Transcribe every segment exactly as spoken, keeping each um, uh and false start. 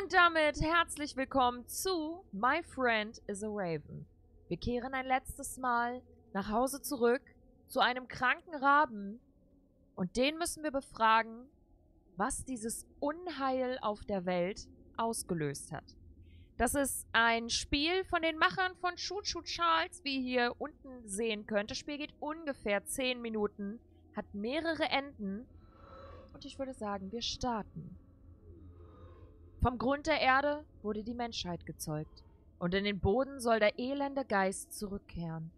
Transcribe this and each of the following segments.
Und damit herzlich willkommen zu My Friend is a Raven. Wir kehren ein letztes Mal nach Hause zurück zu einem kranken Raben und den müssen wir befragen, was dieses Unheil auf der Welt ausgelöst hat. Das ist ein Spiel von den Machern von Choo Choo Charles, wie ihr hier unten sehen könnt. Das Spiel geht ungefähr zehn Minuten, hat mehrere Enden und ich würde sagen, wir starten. Vom Grund der Erde wurde die Menschheit gezeugt und in den Boden soll der elende Geist zurückkehren.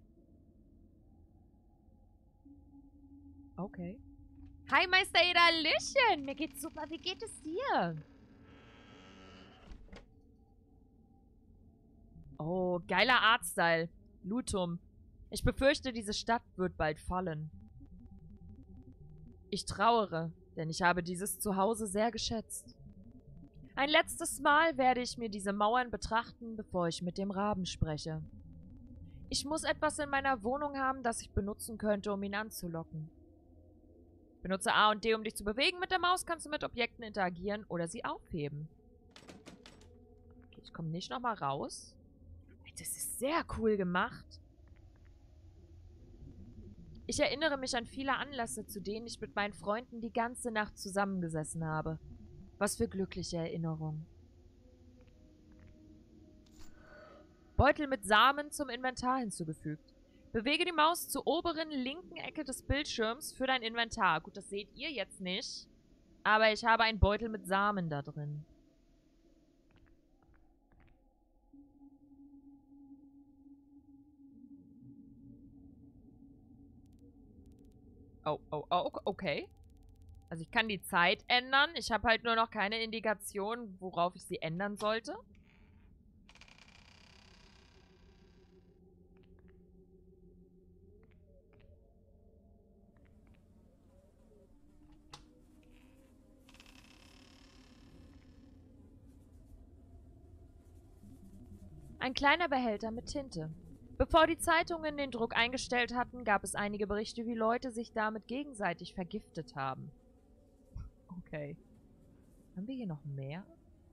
Okay. Hi Meister Eda, Hallöchen! Mir geht's super, wie geht es dir? Oh, geiler Artstyle. Lutum. Ich befürchte, diese Stadt wird bald fallen. Ich trauere, denn ich habe dieses Zuhause sehr geschätzt. Ein letztes Mal werde ich mir diese Mauern betrachten, bevor ich mit dem Raben spreche. Ich muss etwas in meiner Wohnung haben, das ich benutzen könnte, um ihn anzulocken. Benutze A und D, um dich zu bewegen. Mit der Maus kannst du mit Objekten interagieren oder sie aufheben. Okay, ich komme nicht nochmal raus. Das ist sehr cool gemacht. Ich erinnere mich an viele Anlässe, zu denen ich mit meinen Freunden die ganze Nacht zusammengesessen habe. Was für glückliche Erinnerungen. Beutel mit Samen zum Inventar hinzugefügt. Bewege die Maus zur oberen linken Ecke des Bildschirms für dein Inventar. Gut, das seht ihr jetzt nicht. Aber ich habe einen Beutel mit Samen da drin. Oh, oh, oh, okay. Also ich kann die Zeit ändern. Ich habe halt nur noch keine Indikation, worauf ich sie ändern sollte. Ein kleiner Behälter mit Tinte. Bevor die Zeitungen den Druck eingestellt hatten, gab es einige Berichte, wie Leute sich damit gegenseitig vergiftet haben. Okay. Haben wir hier noch mehr?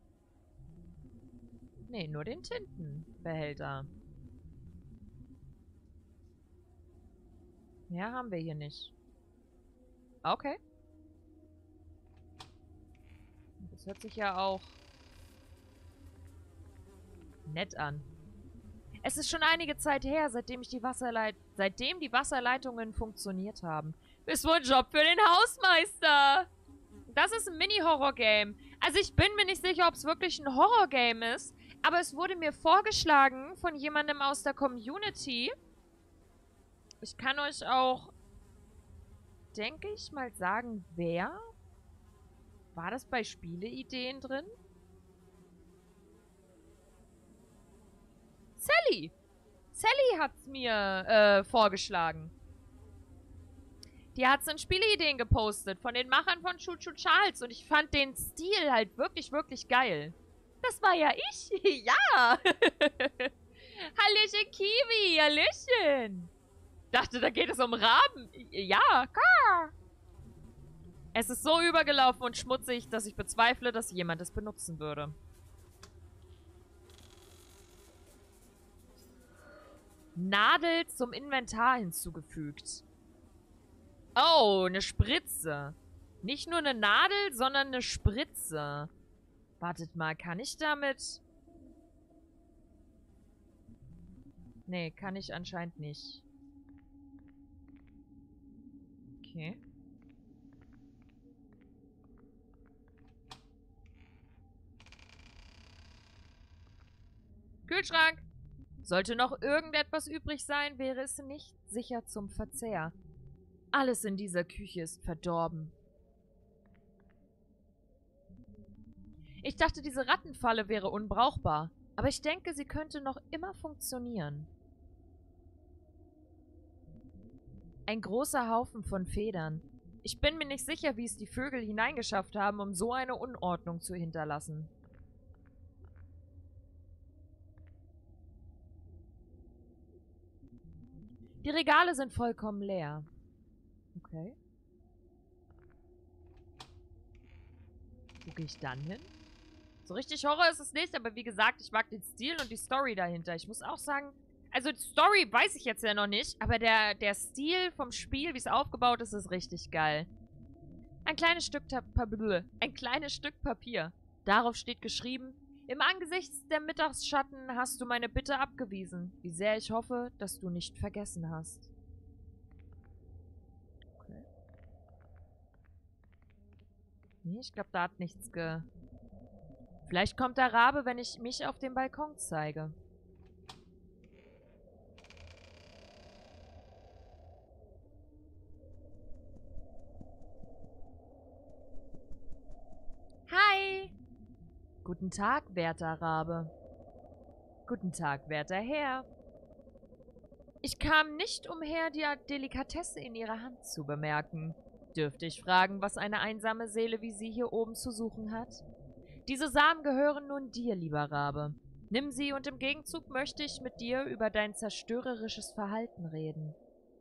Nee, nur den Tintenbehälter. Mehr haben wir hier nicht. Okay. Das hört sich ja auch nett an. Es ist schon einige Zeit her, seitdem ich die Wasserleit seitdem die Wasserleitungen funktioniert haben. Ist wohl ein Job für den Hausmeister. Das ist ein Mini-Horror-Game. Also ich bin mir nicht sicher, ob es wirklich ein Horror-Game ist, aber es wurde mir vorgeschlagen von jemandem aus der Community. Ich kann euch auch, denke ich mal, sagen, wer? War das bei Spieleideen drin? Sally! Sally hat's mir äh, vorgeschlagen. Die hat's in Spieleideen gepostet von den Machern von Choo Choo Charles und ich fand den Stil halt wirklich, wirklich geil. Das war ja ich. Ja! Hallöchen Kiwi, Hallöchen! Dachte, da geht es um Raben. Ja, klar. Es ist so übergelaufen und schmutzig, dass ich bezweifle, dass jemand es benutzen würde. Nadel zum Inventar hinzugefügt. Oh, eine Spritze. Nicht nur eine Nadel, sondern eine Spritze. Wartet mal, kann ich damit... Nee, kann ich anscheinend nicht. Okay. Kühlschrank! Sollte noch irgendetwas übrig sein, wäre es nicht sicher zum Verzehr. Alles in dieser Küche ist verdorben. Ich dachte, diese Rattenfalle wäre unbrauchbar, aber ich denke, sie könnte noch immer funktionieren. Ein großer Haufen von Federn. Ich bin mir nicht sicher, wie es die Vögel hineingeschafft haben, um so eine Unordnung zu hinterlassen. Die Regale sind vollkommen leer. Okay. Wo gehe ich dann hin? So richtig Horror ist es nicht, aber wie gesagt, ich mag den Stil und die Story dahinter. Ich muss auch sagen, also die Story weiß ich jetzt ja noch nicht, aber der, der Stil vom Spiel, wie es aufgebaut ist, ist richtig geil. Ein kleines Stück Papier. Ein kleines Stück Papier. Darauf steht geschrieben: Im Angesicht der Mittagsschatten hast du meine Bitte abgewiesen. Wie sehr ich hoffe, dass du nicht vergessen hast. Okay. Nee, ich glaube, da hat nichts ge... Vielleicht kommt der Rabe, wenn ich mich auf dem Balkon zeige. Hi! Guten Tag, werter Rabe. Guten Tag, werter Herr. Ich kam nicht umher, die Delikatesse in Ihrer Hand zu bemerken. Dürfte ich fragen, was eine einsame Seele wie Sie hier oben zu suchen hat? Diese Samen gehören nun dir, lieber Rabe. Nimm sie und im Gegenzug möchte ich mit dir über dein zerstörerisches Verhalten reden.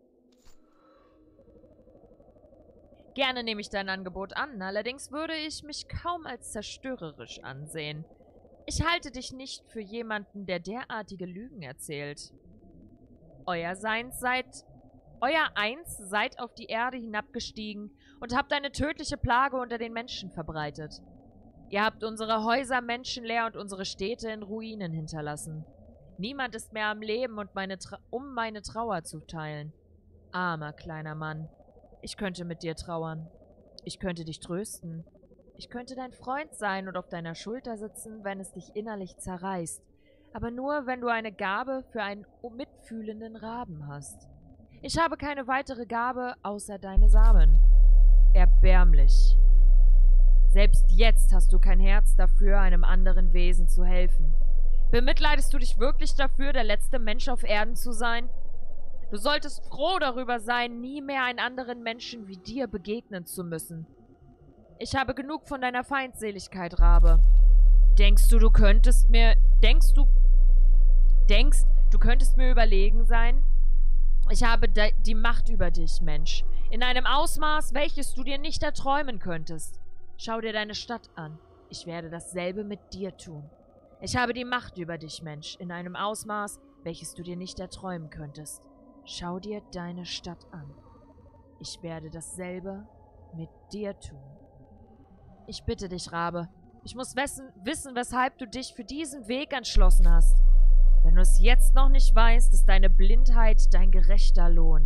Gerne nehme ich dein Angebot an, allerdings würde ich mich kaum als zerstörerisch ansehen. Ich halte dich nicht für jemanden, der derartige Lügen erzählt. Euer Seins seid... Euer Eins seid auf die Erde hinabgestiegen und habt eine tödliche Plage unter den Menschen verbreitet. Ihr habt unsere Häuser menschenleer und unsere Städte in Ruinen hinterlassen. Niemand ist mehr am Leben, und meine um meine Trauer zu teilen. Armer kleiner Mann. Ich könnte mit dir trauern. Ich könnte dich trösten. Ich könnte dein Freund sein und auf deiner Schulter sitzen, wenn es dich innerlich zerreißt. Aber nur, wenn du eine Gabe für einen mitfühlenden Raben hast. Ich habe keine weitere Gabe, außer deine Samen. Erbärmlich. Selbst jetzt hast du kein Herz dafür, einem anderen Wesen zu helfen. Bemitleidest du dich wirklich dafür, der letzte Mensch auf Erden zu sein? Du solltest froh darüber sein, nie mehr einen anderen Menschen wie dir begegnen zu müssen. Ich habe genug von deiner Feindseligkeit, Rabe. Denkst du, du könntest mir... Denkst du... Denkst, du könntest mir überlegen sein? Ich habe die Macht über dich, Mensch. In einem Ausmaß, welches du dir nicht erträumen könntest. Schau dir deine Stadt an. Ich werde dasselbe mit dir tun. Ich habe die Macht über dich, Mensch. In einem Ausmaß, welches du dir nicht erträumen könntest. Schau dir deine Stadt an. Ich werde dasselbe mit dir tun. Ich bitte dich, Rabe. Ich muss wissen, wissen, weshalb du dich für diesen Weg entschlossen hast. Wenn du es jetzt noch nicht weißt, ist deine Blindheit dein gerechter Lohn.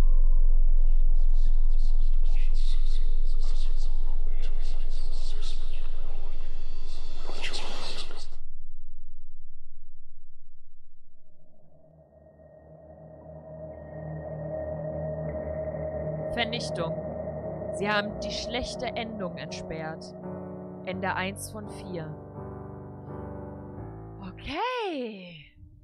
Vernichtung. Sie haben die schlechte Endung entsperrt. Ende eins von vier. Okay.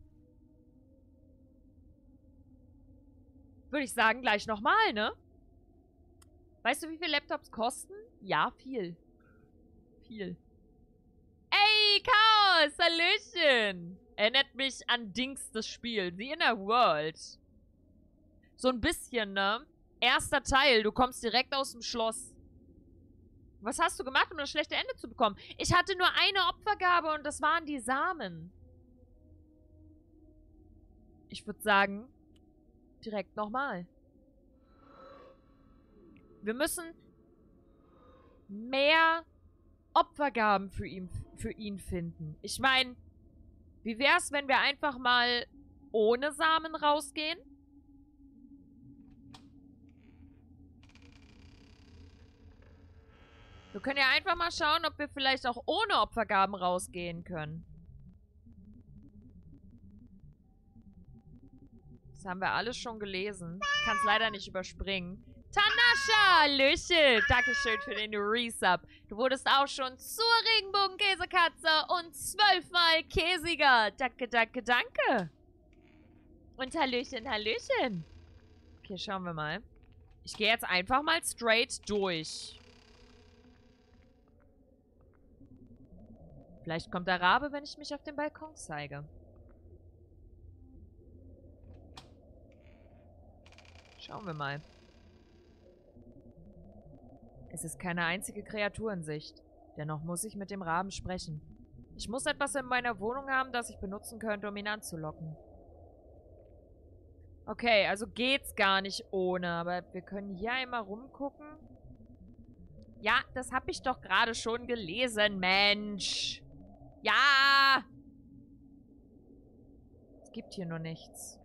Würde ich sagen, gleich nochmal, ne? Weißt du, wie viele Laptops kosten? Ja, viel. Viel. Ey, Chaos! Hallöchen! Erinnert mich an Dings, das Spiel. The Inner World. So ein bisschen, ne? Erster Teil. Du kommst direkt aus dem Schloss. Was hast du gemacht, um das schlechte Ende zu bekommen? Ich hatte nur eine Opfergabe und das waren die Samen. Ich würde sagen, direkt nochmal. Wir müssen mehr Opfergaben für ihn, für ihn finden. Ich meine, wie wär's, wenn wir einfach mal ohne Samen rausgehen? Wir können ja einfach mal schauen, ob wir vielleicht auch ohne Opfergaben rausgehen können. Das haben wir alles schon gelesen. Ich kann es leider nicht überspringen. Tanascha, Hallöchen. Dankeschön für den Resub. Du wurdest auch schon zur Regenbogen-Käsekatze und zwölfmal Käsiger. Danke, danke, danke. Und Hallöchen, Hallöchen. Okay, schauen wir mal. Ich gehe jetzt einfach mal straight durch. Vielleicht kommt der Rabe, wenn ich mich auf den Balkon zeige. Schauen wir mal. Es ist keine einzige Kreatur in Sicht. Dennoch muss ich mit dem Raben sprechen. Ich muss etwas in meiner Wohnung haben, das ich benutzen könnte, um ihn anzulocken. Okay, also geht's gar nicht ohne, aber wir können hier einmal rumgucken. Ja, das habe ich doch gerade schon gelesen, Mensch. Ja! Es gibt hier nur nichts.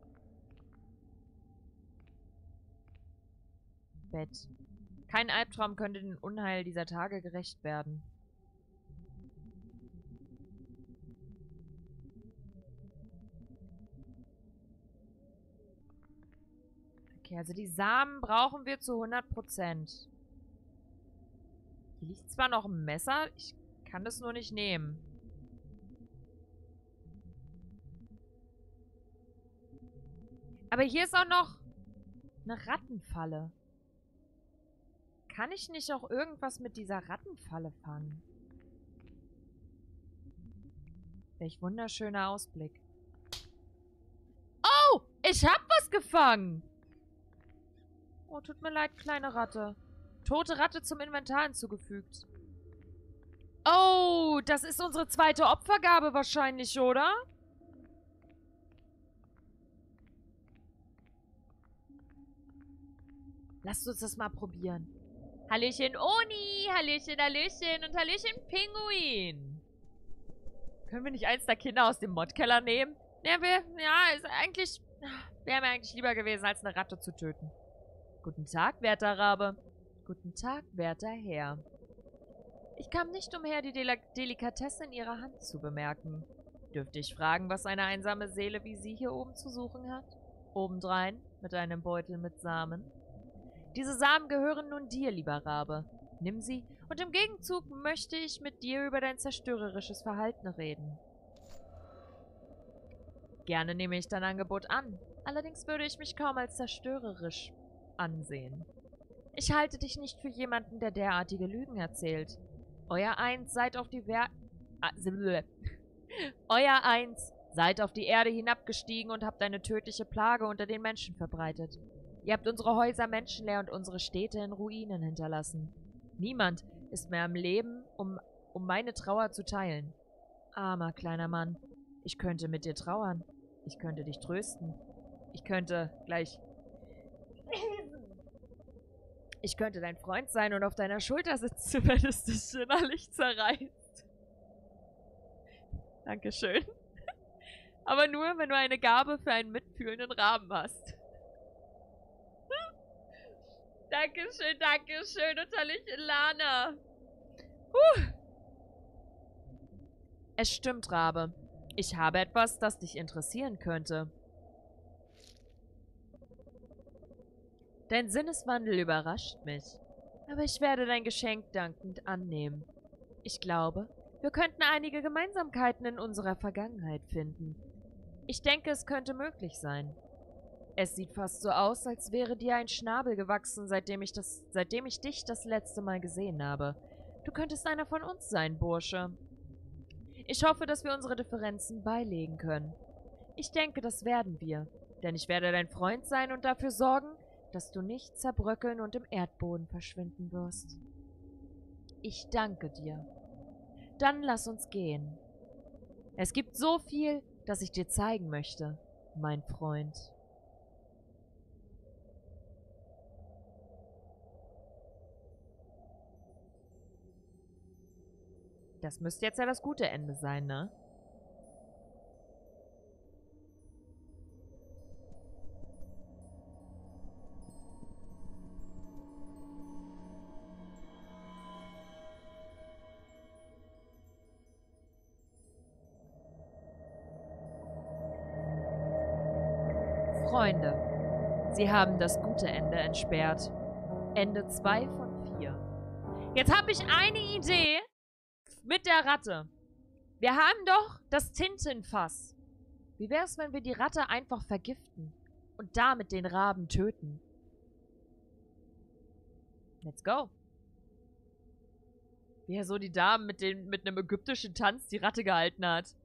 Bett. Kein Albtraum könnte den Unheil dieser Tage gerecht werden. Okay, also die Samen brauchen wir zu hundert Prozent. Hier liegt zwar noch ein Messer, ich kann das nur nicht nehmen. Aber hier ist auch noch eine Rattenfalle. Kann ich nicht auch irgendwas mit dieser Rattenfalle fangen? Welch wunderschöner Ausblick. Oh, ich hab was gefangen! Oh, tut mir leid, kleine Ratte. Tote Ratte zum Inventar hinzugefügt. Oh, das ist unsere zweite Opfergabe wahrscheinlich, oder? Lasst uns das mal probieren. Hallöchen Oni, Hallöchen, Hallöchen und Hallöchen Pinguin. Können wir nicht eins der Kinder aus dem Modkeller nehmen? Ja, wir, ja, ist eigentlich, wäre mir eigentlich lieber gewesen, als eine Ratte zu töten. Guten Tag, werter Rabe. Guten Tag, werter Herr. Ich kam nicht umher, die Del Delikatesse in Ihrer Hand zu bemerken. Dürfte ich fragen, was eine einsame Seele wie Sie hier oben zu suchen hat? Obendrein mit einem Beutel mit Samen. Diese Samen gehören nun dir, lieber Rabe. Nimm sie, und im Gegenzug möchte ich mit dir über dein zerstörerisches Verhalten reden. Gerne nehme ich dein Angebot an. Allerdings würde ich mich kaum als zerstörerisch ansehen. Ich halte dich nicht für jemanden, der derartige Lügen erzählt. Euer Eins seid auf die Wer... Ah, Euer Eins seid auf die Erde hinabgestiegen und habt eine tödliche Plage unter den Menschen verbreitet. Ihr habt unsere Häuser menschenleer und unsere Städte in Ruinen hinterlassen. Niemand ist mehr am Leben, um, um meine Trauer zu teilen. Armer kleiner Mann, ich könnte mit dir trauern. Ich könnte dich trösten. Ich könnte gleich... Ich könnte dein Freund sein und auf deiner Schulter sitzen, wenn es dich innerlich zerreißt. Dankeschön. Aber nur, wenn du eine Gabe für einen mitfühlenden Raben hast. Dankeschön, Dankeschön und Hallöchen, Lana. Huh. Es stimmt, Rabe. Ich habe etwas, das dich interessieren könnte. Dein Sinneswandel überrascht mich. Aber ich werde dein Geschenk dankend annehmen. Ich glaube, wir könnten einige Gemeinsamkeiten in unserer Vergangenheit finden. Ich denke, es könnte möglich sein. Es sieht fast so aus, als wäre dir ein Schnabel gewachsen, seitdem ich, das, seitdem ich dich das letzte Mal gesehen habe. Du könntest einer von uns sein, Bursche. Ich hoffe, dass wir unsere Differenzen beilegen können. Ich denke, das werden wir, denn ich werde dein Freund sein und dafür sorgen, dass du nicht zerbröckeln und im Erdboden verschwinden wirst. Ich danke dir. Dann lass uns gehen. Es gibt so viel, das ich dir zeigen möchte, mein Freund. Das müsste jetzt ja das gute Ende sein, ne? Freunde, Sie haben das gute Ende entsperrt. Ende zwei von vier. Jetzt habe ich eine Idee mit der Ratte. Wir haben doch das Tintenfass. Wie wäre es, wenn wir die Ratte einfach vergiften und damit den Raben töten? Let's go. Wie er so die Dame mit, den, mit einem ägyptischen Tanz die Ratte gehalten hat.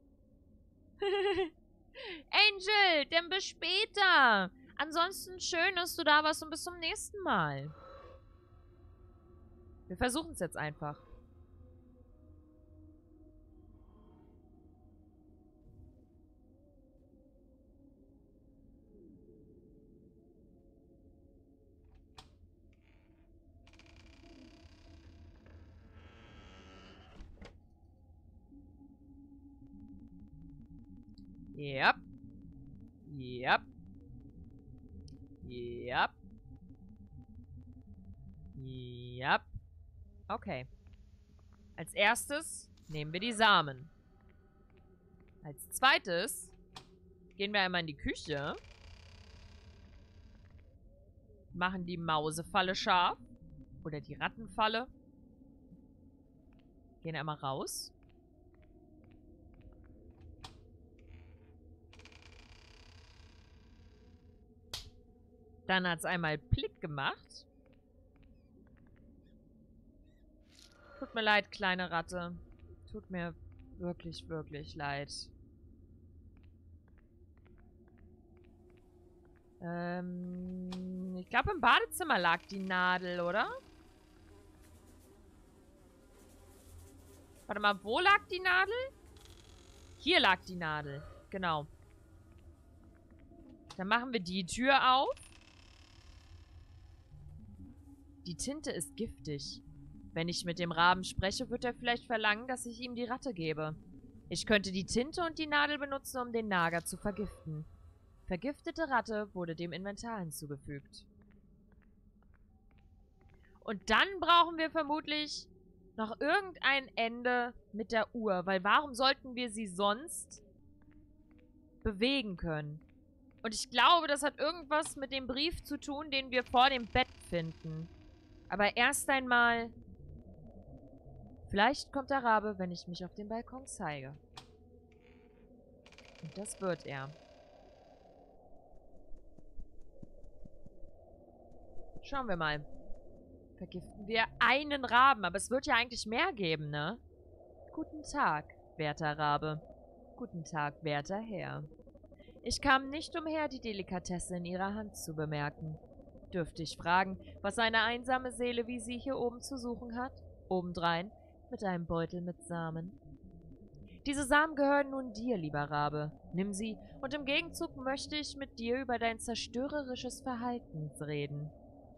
Angel, denn bis später. Ansonsten schön, dass du da warst und bis zum nächsten Mal. Wir versuchen es jetzt einfach. Yep. Yep. Yep. Yep. Okay. Als erstes nehmen wir die Samen. Als zweites gehen wir einmal in die Küche. Machen die Mausefalle scharf. Oder die Rattenfalle. Gehen einmal raus. Dann hat es einmal Klick gemacht. Tut mir leid, kleine Ratte. Tut mir wirklich, wirklich leid. Ähm, ich glaube, im Badezimmer lag die Nadel, oder? Warte mal, wo lag die Nadel? Hier lag die Nadel. Genau. Dann machen wir die Tür auf. Die Tinte ist giftig. Wenn ich mit dem Raben spreche, wird er vielleicht verlangen, dass ich ihm die Ratte gebe. Ich könnte die Tinte und die Nadel benutzen, um den Nager zu vergiften. Vergiftete Ratte wurde dem Inventar hinzugefügt. Und dann brauchen wir vermutlich noch irgendein Ende mit der Uhr, weil warum sollten wir sie sonst bewegen können? Und ich glaube, das hat irgendwas mit dem Brief zu tun, den wir vor dem Bett finden. Aber erst einmal... Vielleicht kommt der Rabe, wenn ich mich auf den Balkon zeige. Und das wird er. Schauen wir mal. Vergiften wir einen Raben, aber es wird ja eigentlich mehr geben, ne? Guten Tag, werter Rabe. Guten Tag, werter Herr. Ich kam nicht umher, die Delikatesse in Ihrer Hand zu bemerken. Dürfte ich fragen, was eine einsame Seele wie Sie hier oben zu suchen hat? Obendrein mit einem Beutel mit Samen. Diese Samen gehören nun dir, lieber Rabe. Nimm sie, und im Gegenzug möchte ich mit dir über dein zerstörerisches Verhalten reden.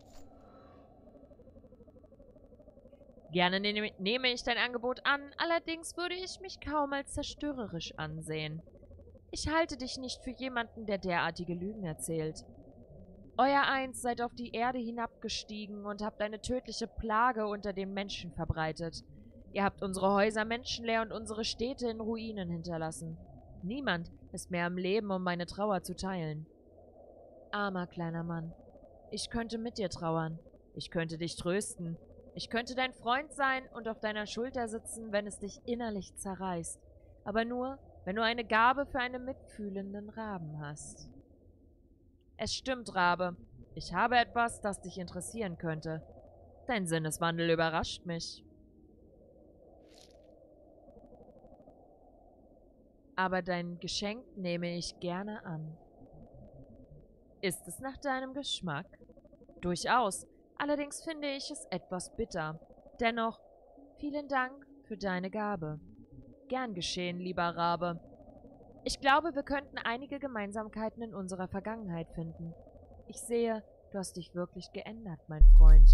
Gerne ne- nehme ich dein Angebot an, allerdings würde ich mich kaum als zerstörerisch ansehen. Ich halte dich nicht für jemanden, der derartige Lügen erzählt. Euer Eins seid auf die Erde hinabgestiegen und habt eine tödliche Plage unter den Menschen verbreitet. Ihr habt unsere Häuser menschenleer und unsere Städte in Ruinen hinterlassen. Niemand ist mehr am Leben, um meine Trauer zu teilen. Armer kleiner Mann, ich könnte mit dir trauern. Ich könnte dich trösten. Ich könnte dein Freund sein und auf deiner Schulter sitzen, wenn es dich innerlich zerreißt. Aber nur, wenn du eine Gabe für einen mitfühlenden Raben hast. Es stimmt, Rabe. Ich habe etwas, das dich interessieren könnte. Dein Sinneswandel überrascht mich. Aber dein Geschenk nehme ich gerne an. Ist es nach deinem Geschmack? Durchaus. Allerdings finde ich es etwas bitter. Dennoch, vielen Dank für deine Gabe. Gern geschehen, lieber Rabe. Ich glaube, wir könnten einige Gemeinsamkeiten in unserer Vergangenheit finden. Ich sehe, du hast dich wirklich geändert, mein Freund.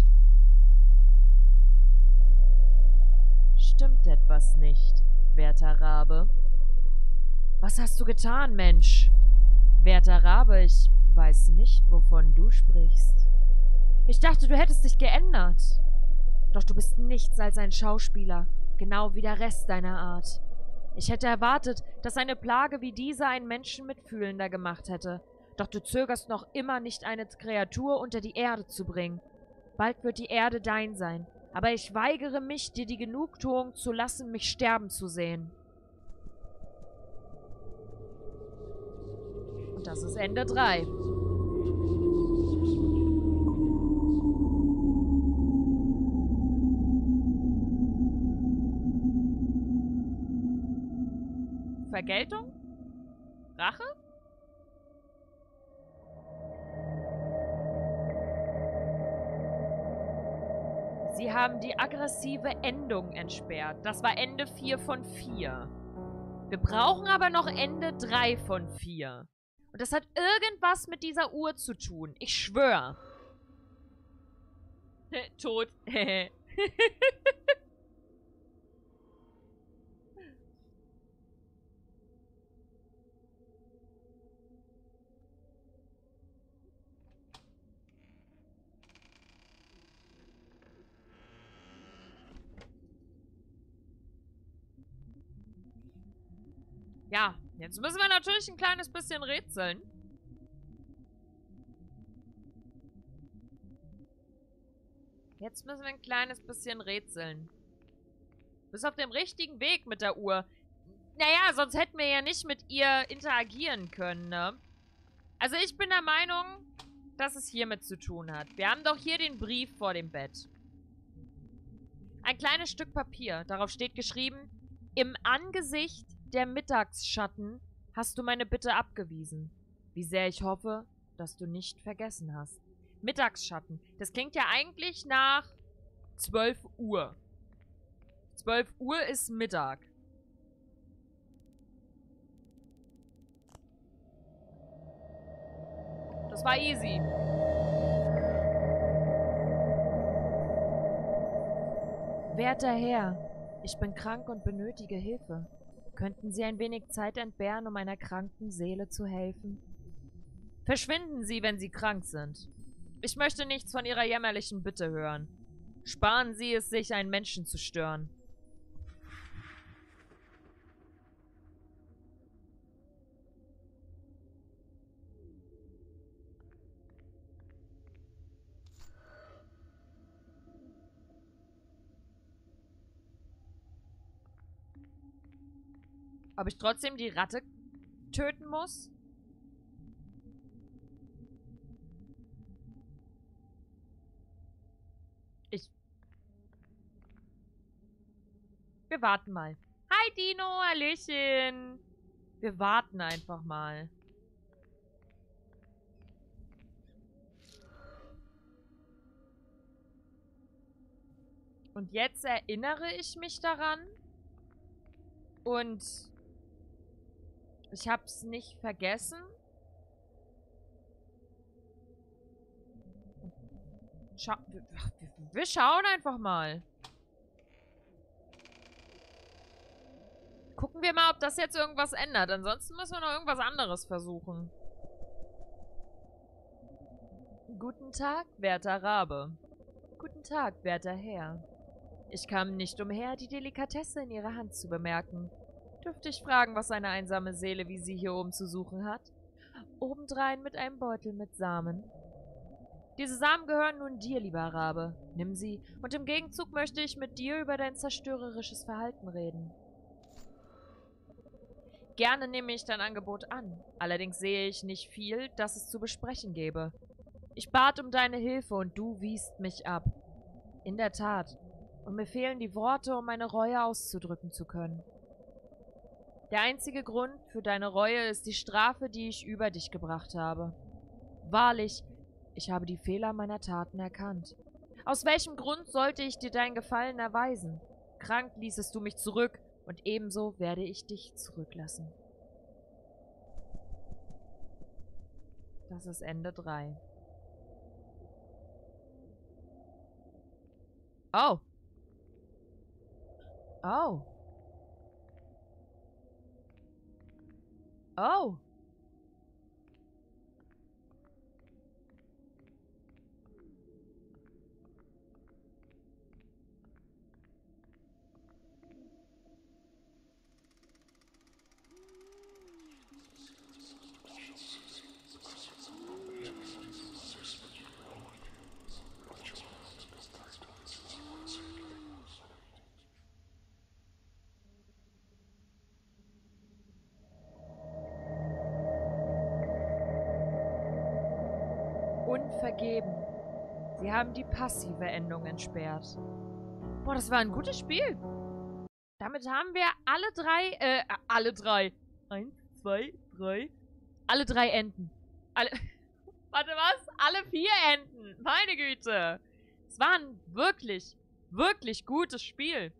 Stimmt etwas nicht, werter Rabe? Was hast du getan, Mensch? Werter Rabe, ich weiß nicht, wovon du sprichst. Ich dachte, du hättest dich geändert. Doch du bist nichts als ein Schauspieler, genau wie der Rest deiner Art. Ich hätte erwartet, dass eine Plage wie diese einen Menschen mitfühlender gemacht hätte. Doch du zögerst noch immer nicht, eine Kreatur unter die Erde zu bringen. Bald wird die Erde dein sein, aber ich weigere mich, dir die Genugtuung zu lassen, mich sterben zu sehen. Und das ist Ende drei. Vergeltung? Rache? Sie haben die aggressive Endung entsperrt. Das war Ende vier von vier. Wir brauchen aber noch Ende drei von vier. Und das hat irgendwas mit dieser Uhr zu tun. Ich schwöre. Tot. Ja, jetzt müssen wir natürlich ein kleines bisschen rätseln. Jetzt müssen wir ein kleines bisschen rätseln. Du bist auf dem richtigen Weg mit der Uhr. Naja, sonst hätten wir ja nicht mit ihr interagieren können, ne? Also ich bin der Meinung, dass es hiermit zu tun hat. Wir haben doch hier den Brief vor dem Bett. Ein kleines Stück Papier. Darauf steht geschrieben: Im Angesicht der Mittagsschatten hast du meine Bitte abgewiesen. Wie sehr ich hoffe, dass du nicht vergessen hast. Mittagsschatten. Das klingt ja eigentlich nach zwölf Uhr. zwölf Uhr ist Mittag. Das war easy. Werter Herr, ich bin krank und benötige Hilfe. Könnten Sie ein wenig Zeit entbehren, um einer kranken Seele zu helfen? Verschwinden Sie, wenn Sie krank sind. Ich möchte nichts von Ihrer jämmerlichen Bitte hören. Sparen Sie es sich, einen Menschen zu stören. Ob ich trotzdem die Ratte töten muss? Ich... Wir warten mal. Hi Dino, Hallöchen. Wir warten einfach mal. Und jetzt erinnere ich mich daran. Und ich hab's nicht vergessen. Scha wir, wir schauen einfach mal. Gucken wir mal, ob das jetzt irgendwas ändert. Ansonsten müssen wir noch irgendwas anderes versuchen. Guten Tag, werter Rabe. Guten Tag, werter Herr. Ich kam nicht umher, die Delikatesse in Ihrer Hand zu bemerken. Dürfte ich fragen, was eine einsame Seele wie Sie hier oben zu suchen hat? Obendrein mit einem Beutel mit Samen. Diese Samen gehören nun dir, lieber Rabe. Nimm sie, und im Gegenzug möchte ich mit dir über dein zerstörerisches Verhalten reden. Gerne nehme ich dein Angebot an. Allerdings sehe ich nicht viel, das es zu besprechen gäbe. Ich bat um deine Hilfe, und du wiest mich ab. In der Tat. Und mir fehlen die Worte, um meine Reue auszudrücken zu können. Der einzige Grund für deine Reue ist die Strafe, die ich über dich gebracht habe. Wahrlich, ich habe die Fehler meiner Taten erkannt. Aus welchem Grund sollte ich dir dein Gefallen erweisen? Krank ließest du mich zurück, und ebenso werde ich dich zurücklassen. Das ist Ende drei. Oh. Oh. Oh. Unvergeben. Sie haben die passive Endung entsperrt. Boah, das war ein gutes Spiel. Damit haben wir alle drei, äh, alle drei. Eins, zwei, drei. Alle drei Enden. Alle, warte, was? Alle vier Enden. Meine Güte. Es war ein wirklich, wirklich gutes Spiel.